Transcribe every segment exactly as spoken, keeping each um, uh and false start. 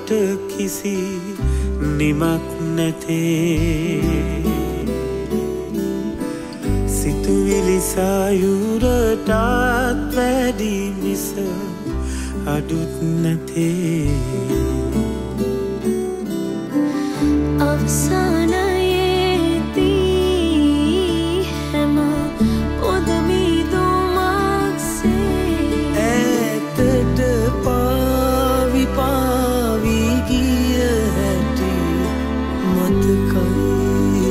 මට කිසි නිමක් නැතේ සිතුවිලි සයුරටත් වැඩි මිස අඩුත් නැතේ අවසානයේදී හැම පොදමිදුමක්සේ ඇතට පාවි පාවි ගිය හැටි මතකයි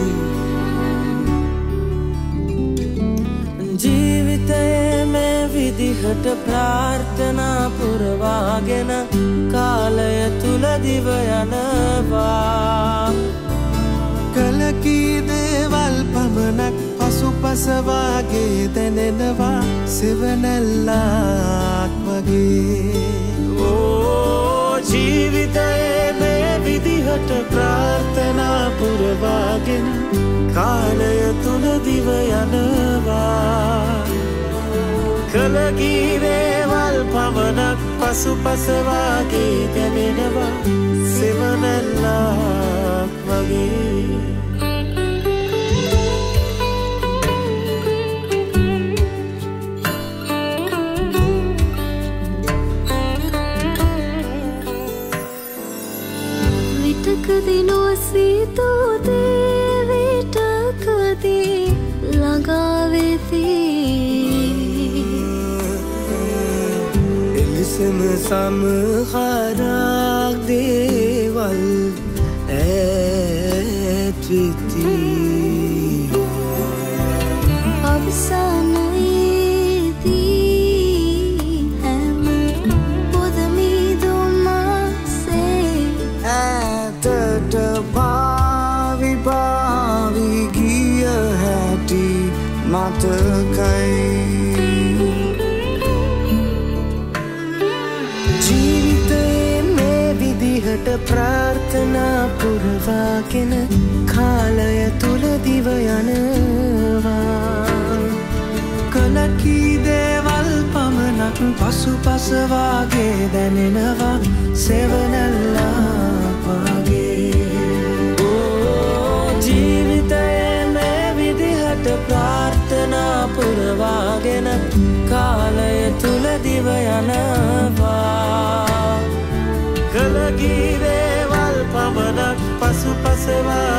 ජීවිතයේ මේ විදිහට ප්‍රාර්ථනා පුරවාගෙන කාලය තුල දිව යනවා කලකී දේවල් පමණක් පසුපස වාගේ දැනෙනවා සෙවණැල්ලක් වගේ ඕ ජීවිතයේ මේ විදිහට ප්‍රාර්ථනා පුරවාගෙන කාලය තුල දිව යනවා කලකී දේවල් පමණක් පසුපස වාගේ දැනෙනවා සෙවණැල්ලක් වගේ විටකදී නොසිතූ දේ විටකදී ළඟා වෙති එලෙසම සමහරක් දේවල් ඈත් වෙති අවසානයේදී හැම පොදමිදුමක්සේ ඇතට පාවි පාවි ගිය හැටි මතකයි ජීවිතයේ මේ විදිහට ප්‍රාර්ථනා පුරවාගෙන කාලය තුල දිව යනවා කලකී දේවල් පමණක් පසුපස වාගේ දැනෙනවා සෙවණැල්ලක් වගේ ඕ ජීවිතයේ මේ විදිහට ප්‍රාර්ථනා පුරවාගෙන කාලය තුල දිව යනවා කලකී දේවල් පමණක් පසුපස වාගේ